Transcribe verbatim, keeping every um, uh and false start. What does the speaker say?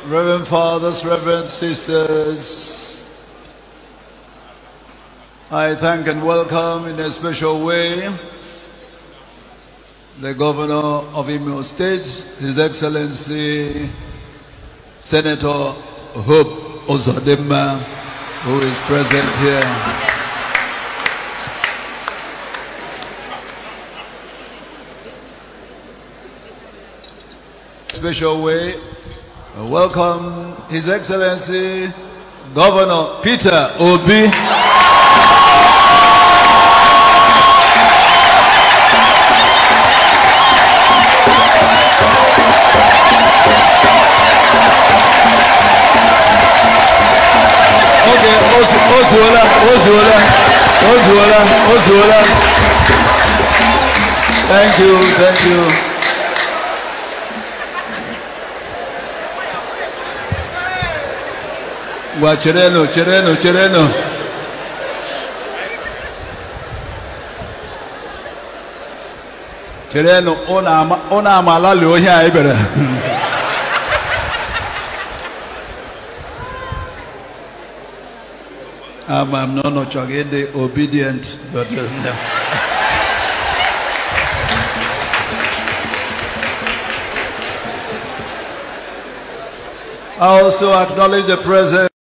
Reverend fathers, reverend sisters, I thank and welcome in a special way the Governor of Imo State, His Excellency Senator Hope Ozodimma, who is present here. Special way, welcome His Excellency Governor Peter Obi. Okay, Ozuola, Ozuola, Ozuola, Ozuola. Thank you, thank you. Wa chereno, chereno, chereno. Chereno, ona ona malali oya ibere. Um, I'm not not the obedient, but uh, no. I also acknowledge the presence